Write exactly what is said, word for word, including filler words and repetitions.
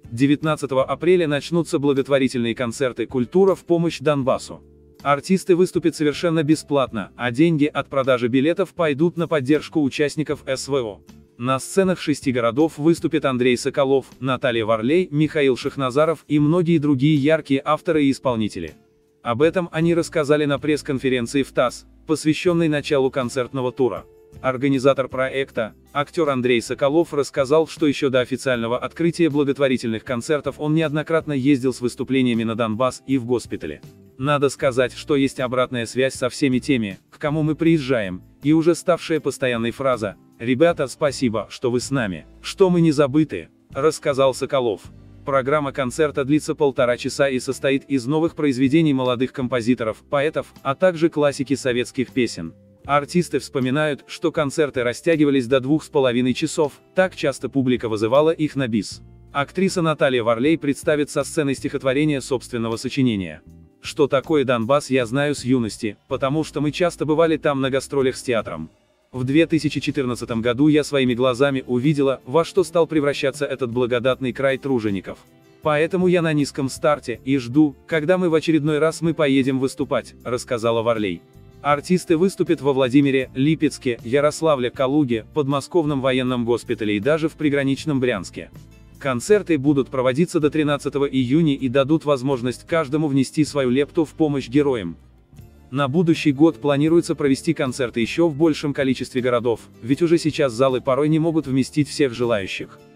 девятнадцатого апреля начнутся благотворительные концерты «Культура в помощь Донбассу». Артисты выступят совершенно бесплатно, а деньги от продажи билетов пойдут на поддержку участников эс вэ о. На сценах шести городов выступят Андрей Соколов, Наталья Варлей, Михаил Шахназаров и многие другие яркие авторы и исполнители. Об этом они рассказали на пресс-конференции в ТАСС, посвященной началу концертного тура. Организатор проекта, актер Андрей Соколов, рассказал, что еще до официального открытия благотворительных концертов он неоднократно ездил с выступлениями на Донбасс и в госпитале. Надо сказать, что есть обратная связь со всеми теми, к кому мы приезжаем, и уже ставшая постоянной фраза «Ребята, спасибо, что вы с нами, что мы не забыты», рассказал Соколов. Программа концерта длится полтора часа и состоит из новых произведений молодых композиторов, поэтов, а также классики советских песен. Артисты вспоминают, что концерты растягивались до двух с половиной часов, так часто публика вызывала их на бис. Актриса Наталья Варлей представит со сцены стихотворение собственного сочинения. «Что такое Донбасс, я знаю с юности, потому что мы часто бывали там на гастролях с театром. В две тысячи четырнадцатом году я своими глазами увидела, во что стал превращаться этот благодатный край тружеников. Поэтому я на низком старте и жду, когда мы в очередной раз мы поедем выступать», рассказала Варлей. Артисты выступят во Владимире, Липецке, Ярославле, Калуге, подмосковном военном госпитале и даже в приграничном Брянске. Концерты будут проводиться до тринадцатого июня и дадут возможность каждому внести свою лепту в помощь героям. На будущий год планируется провести концерты еще в большем количестве городов, ведь уже сейчас залы порой не могут вместить всех желающих.